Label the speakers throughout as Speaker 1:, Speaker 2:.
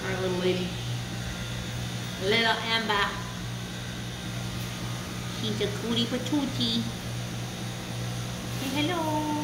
Speaker 1: Our little lady. Little Amber. She's a cootie patootie. Say hello.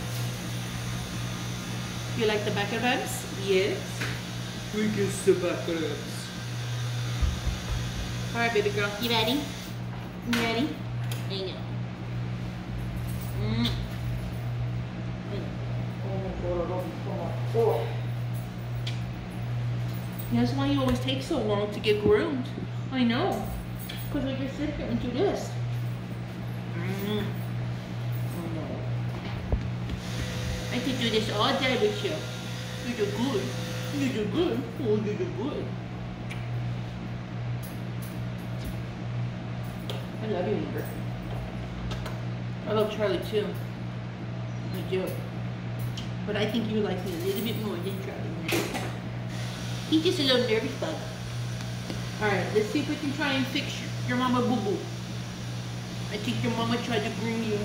Speaker 1: You like the back of ribs? Yes. We get the back of ribs. Alright, baby girl. You ready? You ready? There you go. That's why you always take so long to get groomed. I know. Because we just sit here and do this. Oh no. I could do this all day with you. You do good. You do good. Oh, you do good. I love you, Amber. I love Charlie too. I do. But I think you like me a little bit more than Charlie. He's just a little nervous bug. Alright, let's see if we can try and fix your mama boo-boo. I think your mama tried to groom you.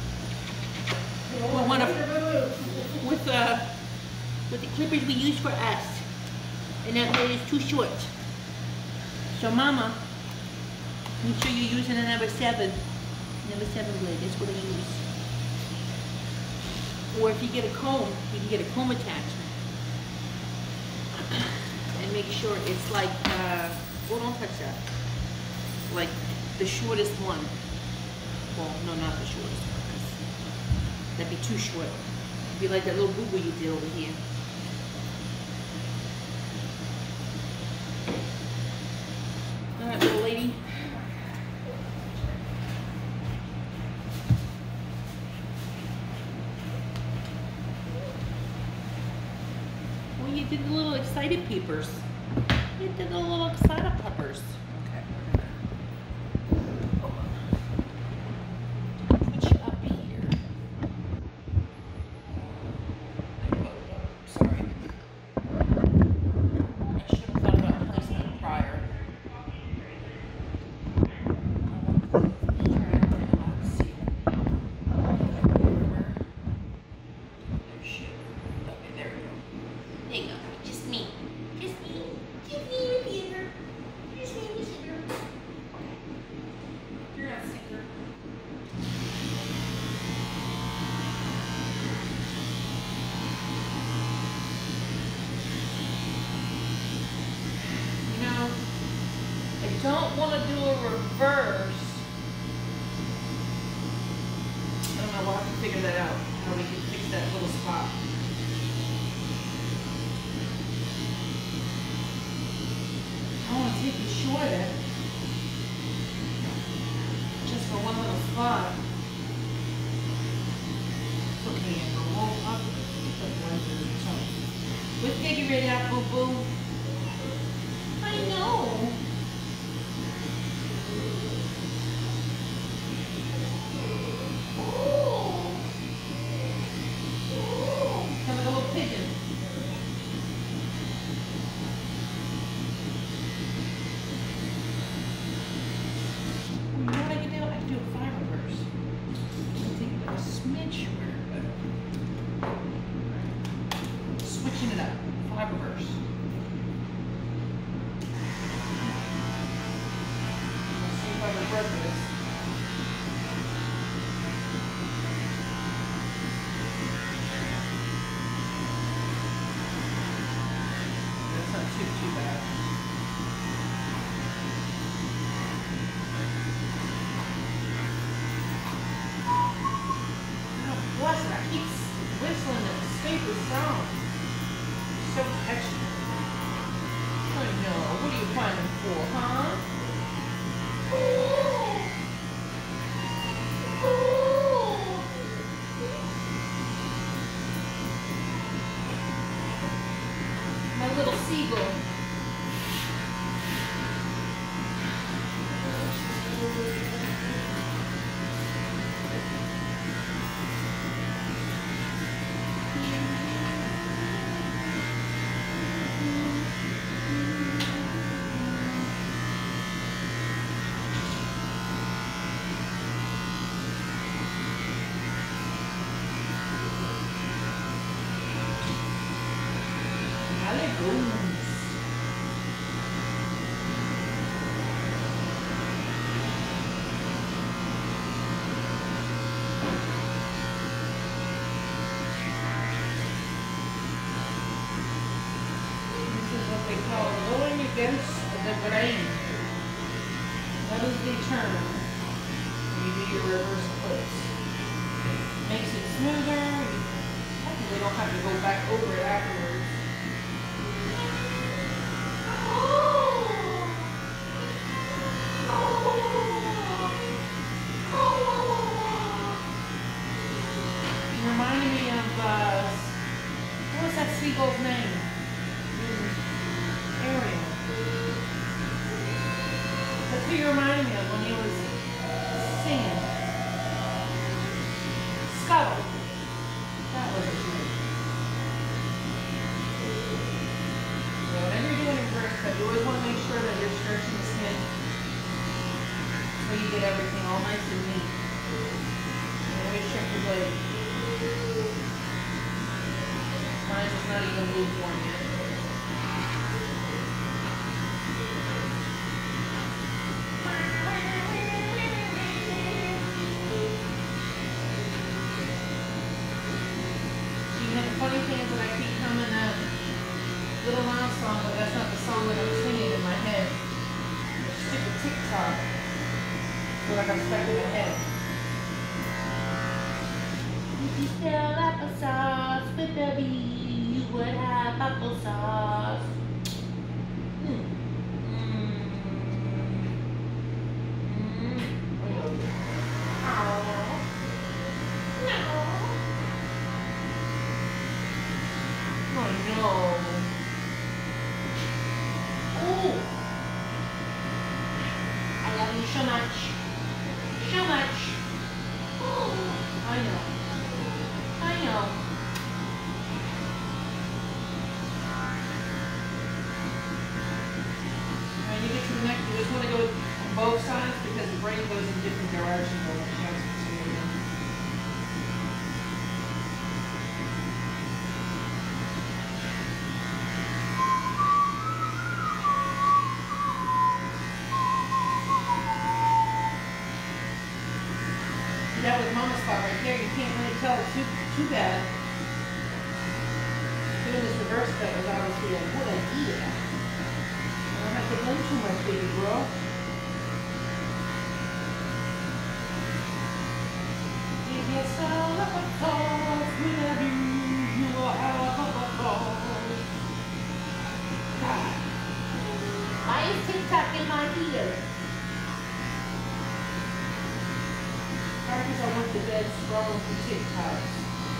Speaker 1: With the clippers we use for us. And that blade is too short. So mama, make sure you're using a number 7. Number 7 blade, that's what I use. Or if you get a comb, you can get a comb attachment. And make sure it's like, well, don't touch that. Like the shortest one. Well, no, not the shortest one. That'd be too short. It'd be like that little boo-boo you did over here. Alright, little lady. Well, you did the little excited peepers. You did the little excited peppers. Okay, we're gonna put you up here. Sorry. I should have thought about placing it prior. Don't want to do a reverse. I don't know, we'll have to figure that out, how we can fix that little spot. I want to take it shorter, just for one little spot. Okay, and roll up. We'll figure it out, boo-boo. I know. Switching it up, 5 reverse. Let's see if I reverse this. That's not too bad. Oh, bless it, I keep whistling at the stupid sound. So extra. I know. What are you finding for, huh? My little seagull. Allegoons. against the brain. That is the term when you do your reverse eclipse. Makes it smoother. You technically don't have to go back over it afterwards. It reminded me of, what was that seagull's name? Ariel. That's who you reminded me of when he was singing. Scuttle. That was it. So whenever you're doing a reverse cut, you always want to make sure that you're stretching the skin so you get everything all nice and neat. And always check your blade. Mine's just not even moved one yet. Funny thing is that I keep humming that Little Miles song, but that's not the song that I'm singing in my head. It's stupid TikTok. So like I'm stuck in my head. If you sell applesauce with the bee, you would have applesauce. So much. So much. Oh, I know. I know. When you get to the neck, you just want to go on both sides because the brain goes in different directions when it comes to it. That was Mama's spot right there. You can't really tell too bad. Doing this reverse cut was obviously a good idea. I don't have to blend too much, baby girl. If you sell applesauce with a bee, you will have applesauce. God. Why is TikTok in my ear? Because I went to bed scrolling through TikToks.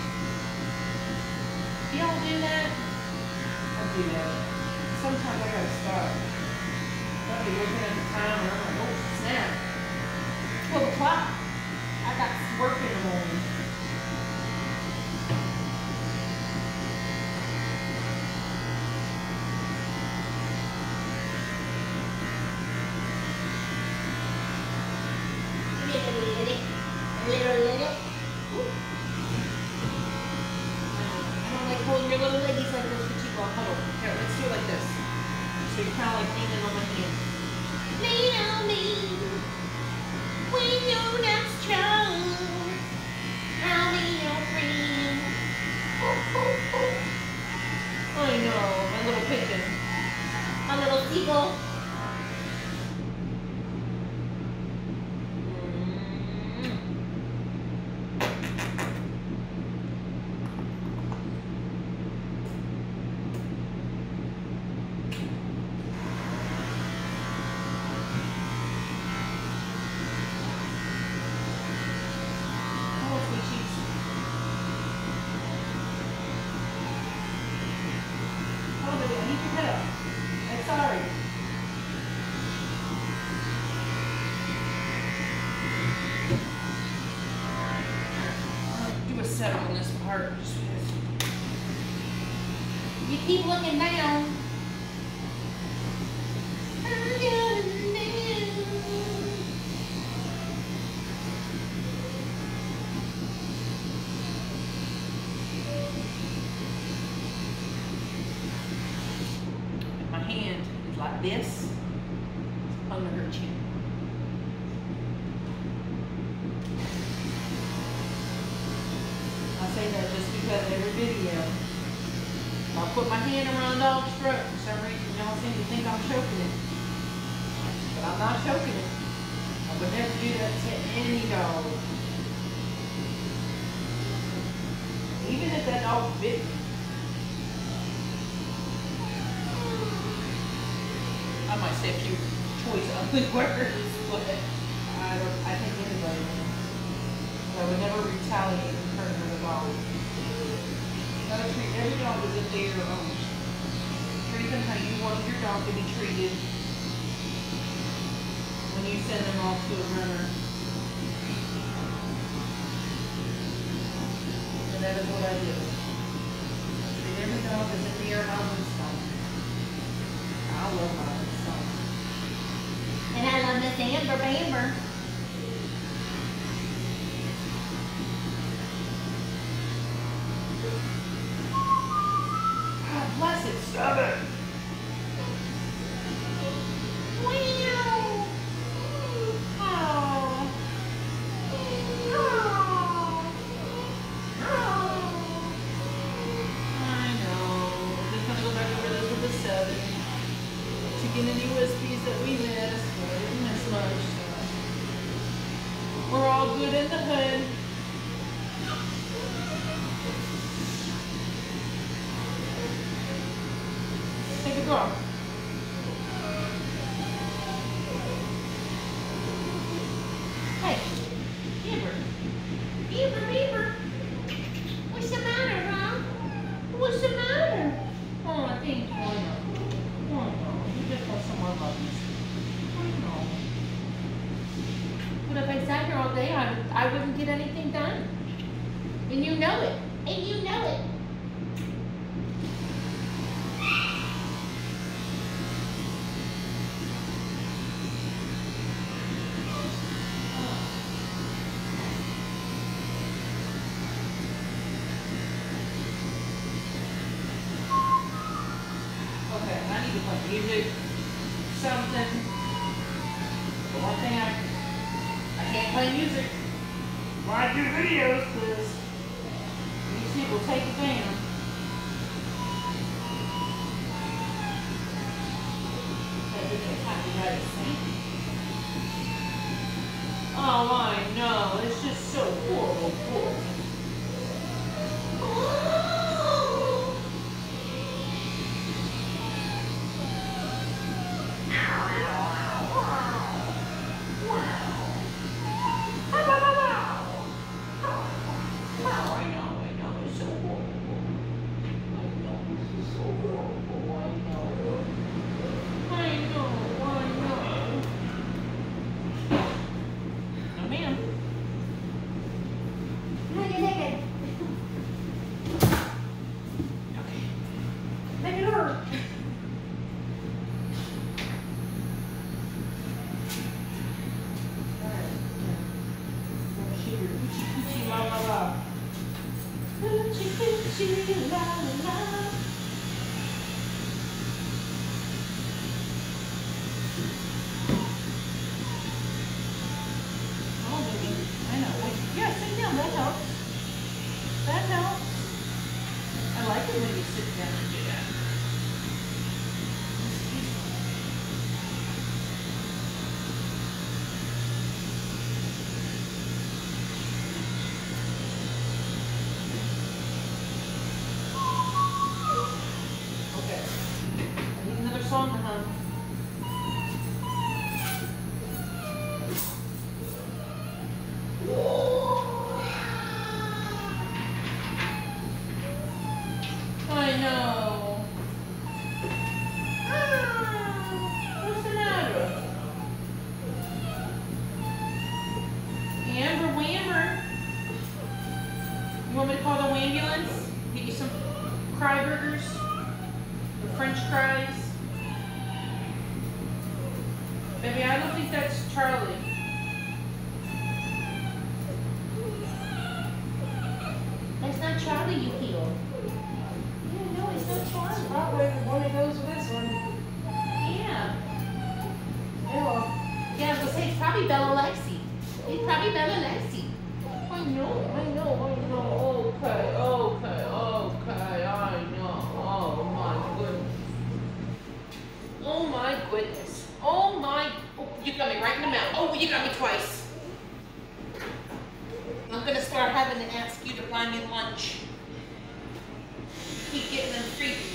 Speaker 1: You don't do that? I do that. Sometimes I gotta stop. I'll be looking at the timer and I'm like, oh snap. 12 o'clock. I got work in the morning. Your little leggies like this for too long. Hold on. Here, let's do it like this. So you're kind of like leaning on my hand. Lean on me when you're not strong. I'll be your friend. I know, my little pigeon. My little seagull. Set on this part just because you keep looking down. My hand is like this under her chin. I say that just because every video If I put my hand around the dog's throat, for some reason y'all seem to think I'm choking it. But I'm not choking it. I would never do that to any dog. Even if that dog bit me. I might say a few choice ugly words, but I think anybody would. I would never retaliate in terms of a dog. You gotta treat every dog as if they're your own. Treat them how you want your dog to be treated when you send them off to a runner. And that is what I do. I treat every dog as if they are my own son. I love my own son. And I love Miss Amber Bamber. Bless it, stop it. Wow. Oh. Oh. Oh. I know. Just gonna go back over this with the 7. Chicken and USBs that we missed. We didn't miss much. We're all good in the hood. Take a draw. Hey, Beaver. Beaver. What's the matter, huh? What's the matter? Oh, I think you know. Oh, no. You just want some more puppies. I know. But if I sat here all day, I wouldn't get anything done. And you know it. And you know it. Music, something. The one thing I can't play music when I do videos because YouTube will take it down. Because it's copyright thing. Oh, I know. It's just so horrible. Baby, I don't think that's Charlie. That's not Charlie you healed. Yeah, no, it's not Charlie.
Speaker 2: Probably the one that goes with this one.
Speaker 1: Yeah.
Speaker 2: Yeah.
Speaker 1: Yeah, I was gonna say it's probably Bella Lexi. It's probably Bella Lexi. I know. Okay, I know. you got me twice. I'm gonna start having to ask you to buy me lunch. Keep getting them freebies.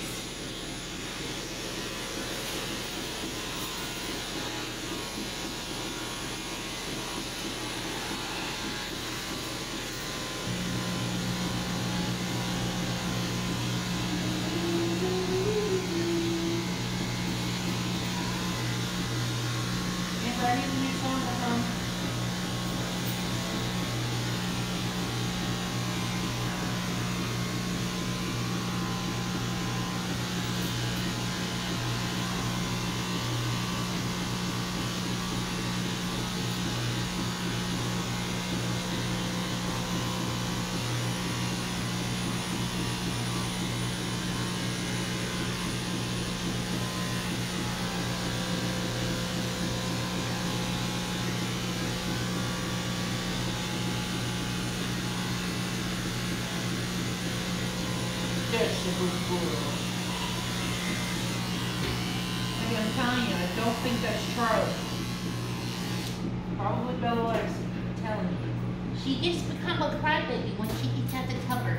Speaker 1: I'm telling you, I don't think that's Charlie. Probably Bella Lex, I'm telling you. She just become a crybaby when she eats at the covers.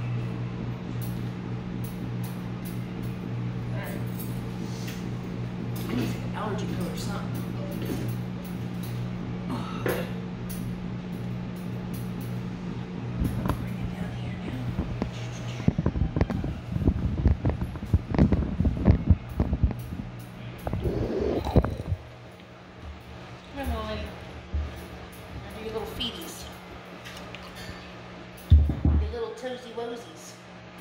Speaker 1: Alright. I need some allergy pill or something. Toesy Wosies.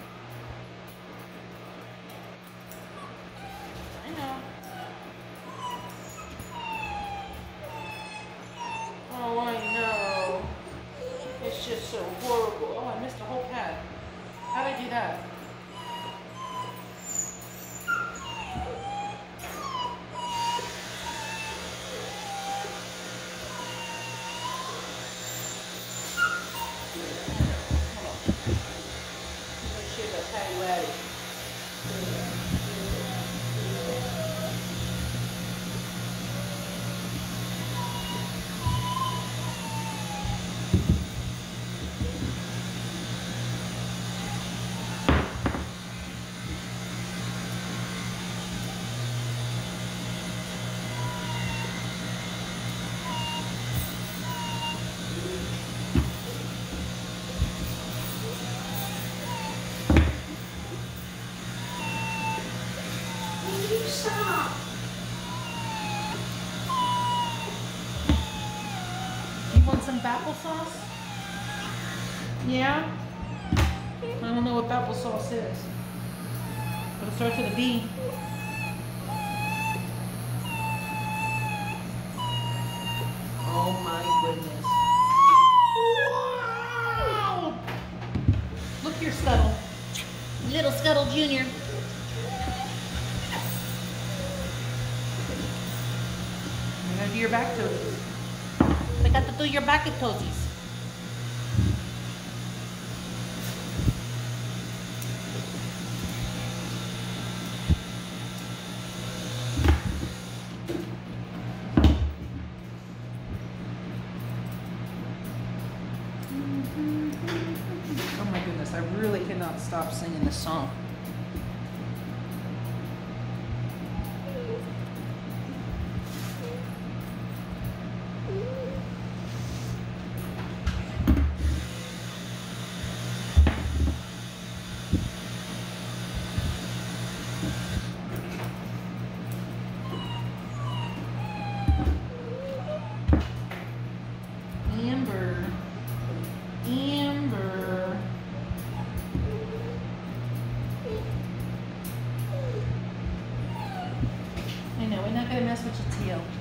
Speaker 1: I know. Oh, I know. It's just so horrible. Oh, I missed a whole pad. How'd I do that?
Speaker 2: Stop.
Speaker 1: You want some apple sauce? Yeah? I don't know what apple sauce is. But it starts with a B. Oh my goodness. Wow! Look here, Scuttle. Little Scuttle Jr. You're gonna do your back toesies. I got to do your back toesies. Oh my goodness, I really cannot stop singing this song. Amber. I know, we're not gonna mess with your tail.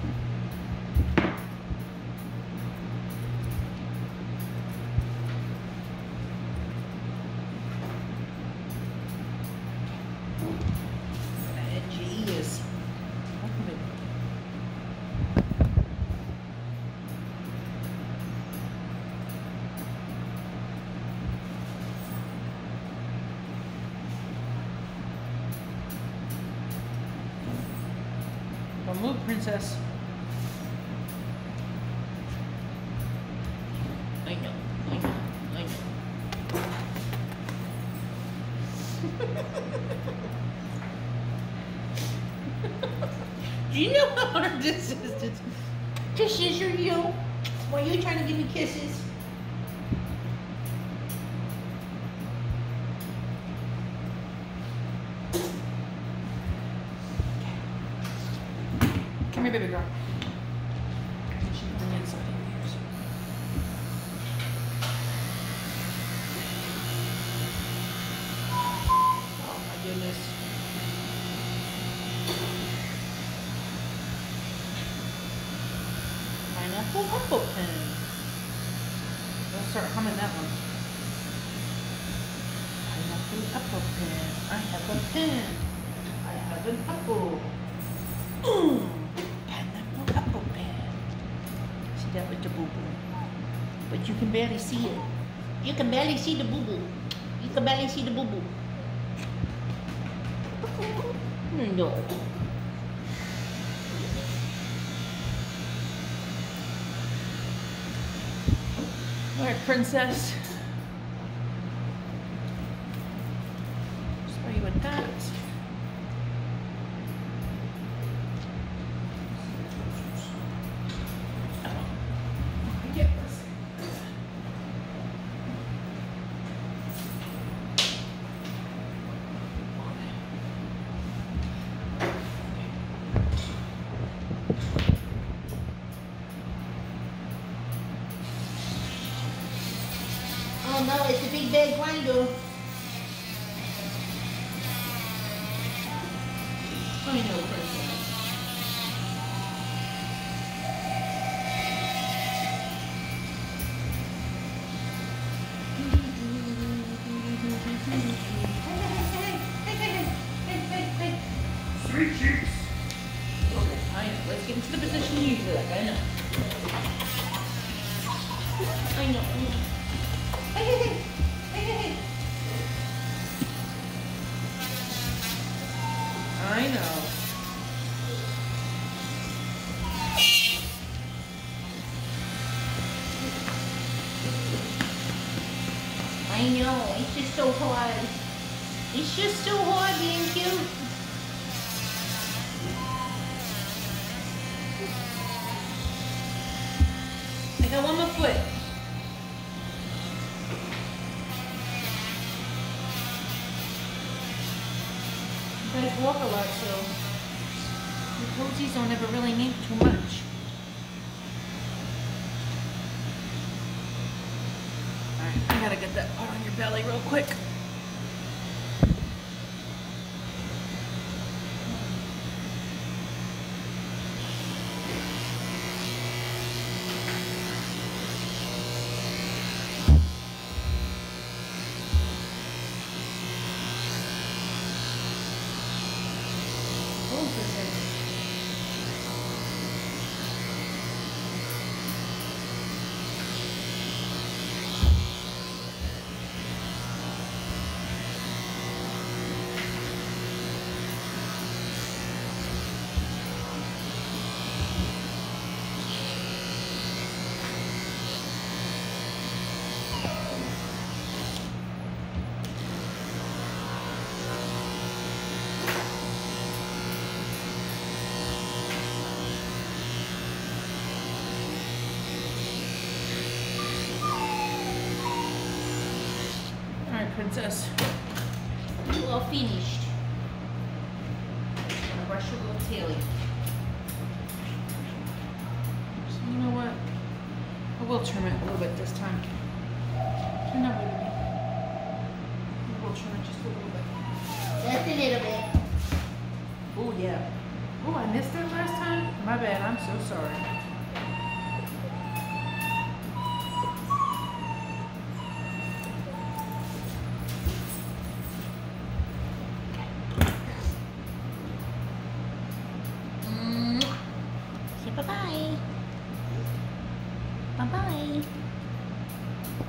Speaker 1: Edgy is. Don't move, princess. Do you know how hard this is? Just scissor you while you're trying to give me kisses. Come here, baby girl. She's on the inside of your ears. Oh my goodness. Pineapple apple pen. Let's start humming that one. Pineapple apple pen. I have a pen. I have an apple. Pineapple apple pen. See that with the boo boo. But you can barely see it. You can barely see the boo boo. You can barely see the boo boo. No. All right, princess. Spray you with that. Get this. Oh no, it's a big bag grinder. I know, princess. Hey.
Speaker 3: Sweet cheeks.
Speaker 1: Okay, I know. Let's get into the position you usually like. I know. I know. Hey. I know. I know. It's just so hard. It's just so hard being cute. I got one more foot. You guys walk a lot, so your toesies don't ever really need too much. Alright, I gotta get that part on your belly real quick. Princess, you all finished. I'm gonna brush your little tail. So you know what? I will trim it a little bit this time. Turn that way to me. I will trim it just a little bit. Just a little bit. Oh yeah. Oh, I missed it last time? My bad, I'm so sorry. Bye-bye. Bye-bye.